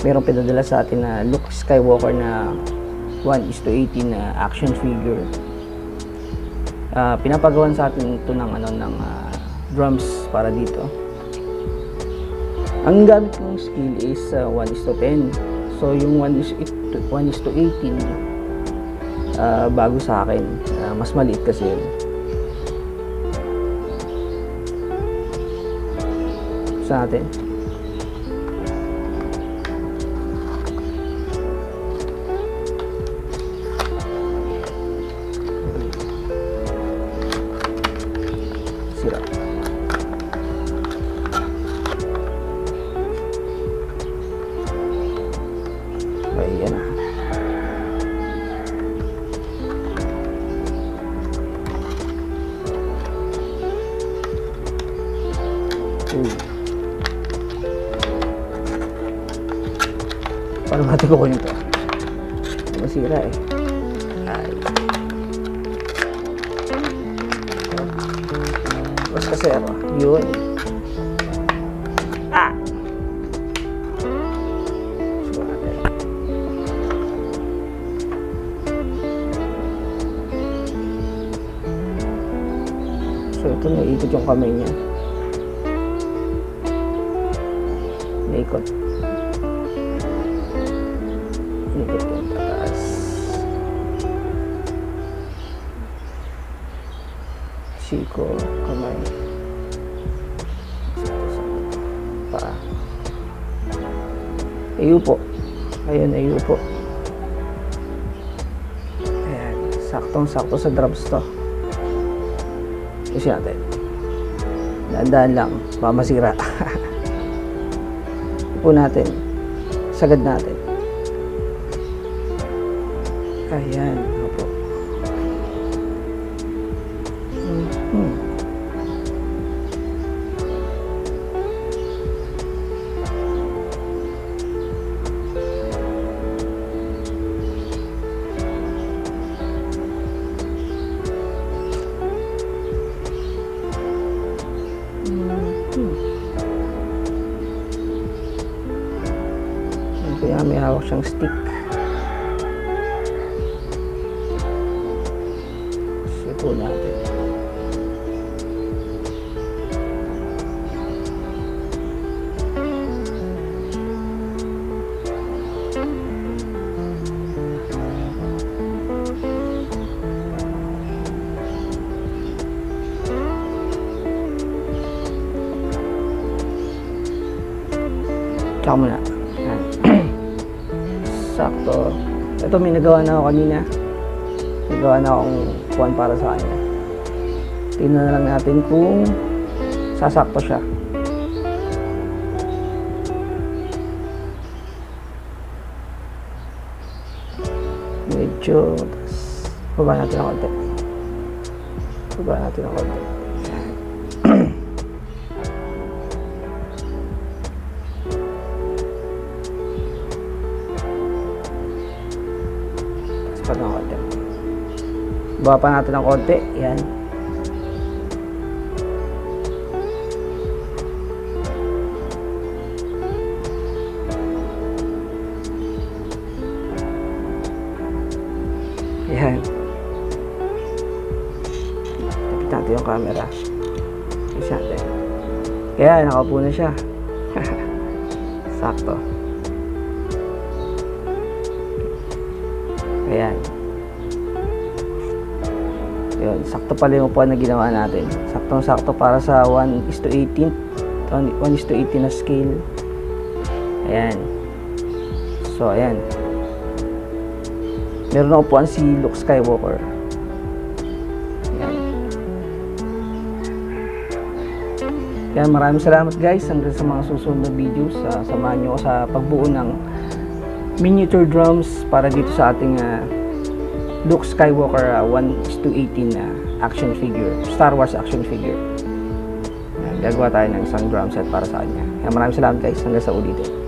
Merong pinadala sa atin na Luke Skywalker na 1:18 na action figure. Pinapagawan sa atin ito ng drums para dito. Ang gamit kong scale is 1:10. So yung 1:18 bago sa akin, mas maliit kasi yun. Sa natin. Sira. Ayan na. Parang hati ko nito. Masira eh. Ay. Mas kasi ako. Yun. So ito, naikot yung kamay niya. Naikot. Naikot yung pataas. Siko, kamay. Paa. Ayupo. Ayun, ayupo. Ayan. Saktong-sakto sa drums to. Kasi natin. Dahan-dahan lang. Baka masira. Ipo natin. Sagad natin. Ayan. Opo. Kaya may hawak siyang stick. Sipo natin. Tsaka muna. Sakto. Ito, may nagawa na ako kanina. Nagawa na akong kuwan para sa kanya. Tingnan na lang natin kung sasakto siya. Medyo baba natin ang konti. Baba natin ang konti. Tapos ng konti. Baba pa natin ng konti. Yan. Yan. Tapit natin yung camera. Isa natin. Kaya nakaupo na siya. Sakto. Ayan. Yun. Sakto pala yung upuan na ginawa natin. Saktong-sakto para sa 1:18. 1:18 na scale. Ayan. So, ayan. Meron na upuan si Luke Skywalker. Ayan. Yan, maraming salamat guys hanggang sa mga susunod na videos. Samahan nyo ako sa pagbuo ng miniature drums para dito sa ating Luke Skywalker 1:18 action figure, Star Wars action figure. Ayan, gagawa tayo ng isang drum set para sa kanya. Yan, maraming salamat guys, hanggang sa ulitin.